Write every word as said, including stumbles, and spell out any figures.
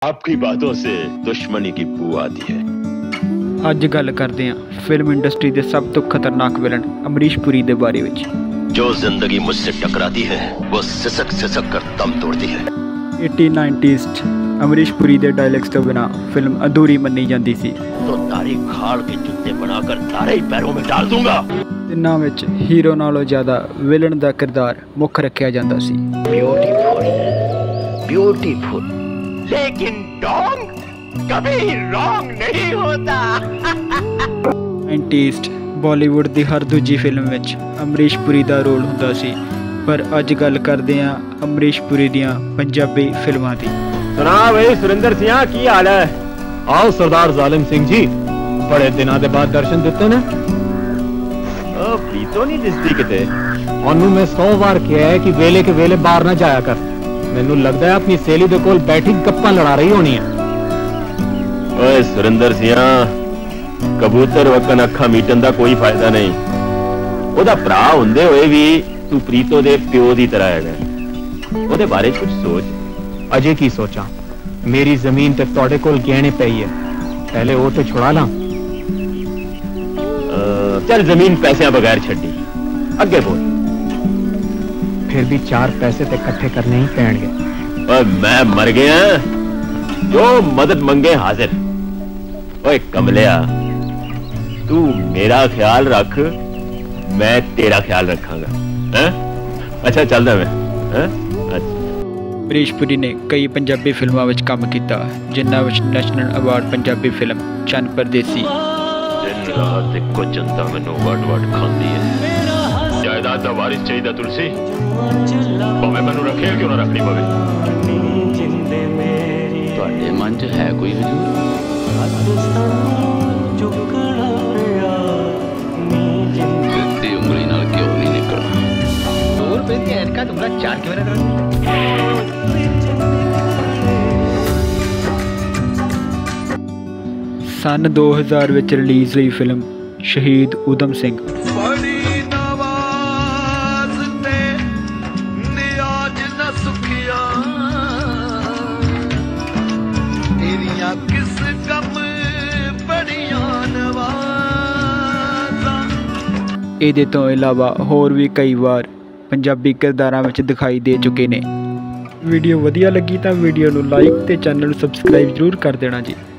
आपकी बातों से दुश्मनी की बू आती है। ਅੱਜ ਗੱਲ ਕਰਦੇ ਹਾਂ फिल्म इंडस्ट्री के सब तो खतरनाक विलन अमरीश पुरी के बारे में। जो जिंदगी मुझसे टकराती है वो सिसक सिसक कर दम तोड़ती है। एटीन नाइनटीज़ अमरीश पुरी के डायलॉग्स तो बिना फिल्म अधूरी मनी जाती सी। तो तारी खाड़ के जूते बनाकर तारे ही पैरों में डाल दूंगा। तिन्हां विच हीरो नालों ज़्यादा विलन का किरदार मुख रखा जाता सी। ब्यूटीफुल ब्यूटीफुल लेकिन डोंग कभी रॉन्ग नहीं होता। नाइनटीज़ बॉलीवुड की हर दूजी फिल्म में अमरीश पुरी का रोल होंदा सी, पर अज गल करते हैं अमरीश पुरी दियां पंजाबी फिल्मां दी। सुना भाई सुरेंद्र सिंह की हाल है? आओ सरदार जालिम सिंह जी, बड़े दिनों के बाद दर्शन दिते ने। प्रीतो नहीं दिसदी किते। ओनू मैं सौ बार कहा है कि वेले के वेले बाहर ना जाया कर। मैनू लगता है अपनी सहेली दे कोल बैठी गप्पां लड़ा रही होनी है। ओए सुरेंद्र सिंह, कबूतर वक्कन अखा मीटन का कोई फायदा नहीं। ओदा भरा हुंदे होए भी तू प्रीतो दे प्यो दी तरह है। ओदे बारे कुछ सोच। अजे की सोचा? मेरी जमीन ते तोड़े कोल गहने पई है, पहले वो तो छुड़ा ला। चल जमीन पैसे बगैर छड्डी, अगे बोल। फिर भी चार पैसे ते इकट्ठे करने ही पैणगे। ओए मैं मर गया, जो मदद मंगे हाजिर। ओए कमलिया, तू मेरा ख्याल रख, मैं तेरा ख्याल रखांगा। हैं? अच्छा चलदा मैं। हैं? अमरीश पुरी ने कई पंजाबी फिल्मों में काम किया, जिन्हां विच national award Punjabi film Chann Pardesi. दिन रात इक्को जनता मैनू वड वड खांदी है। जायदाद दा वारिस चाहिदा तुलसी, भावें मैनू रखे क्यों ना रखनी पवे। तुहाडे मन च है कोई हुजूर? सिद्धी उंगली नाल क्यों नहीं निकलना। सौ रुपए की ऐनका तुमरा चार क्यों ना? सन दो हज़ार विच रिलीज़ हुई फिल्म शहीद उधम सिंह। ਇਹਦੇ ਤੋਂ ਇਲਾਵਾ ਹੋਰ ਵੀ ਕਈ ਵਾਰ ਪੰਜਾਬੀ ਕਿਰਦਾਰਾਂ ਵਿੱਚ ਦਿਖਾਈ ਦੇ ਚੁੱਕੇ ਨੇ। ਵੀਡੀਓ ਵਧੀਆ ਲੱਗੀ ਤਾਂ ਵੀਡੀਓ ਨੂੰ ਲਾਈਕ ਤੇ ਚੈਨਲ ਨੂੰ ਸਬਸਕ੍ਰਾਈਬ ਜ਼ਰੂਰ ਕਰ ਦੇਣਾ ਜੀ।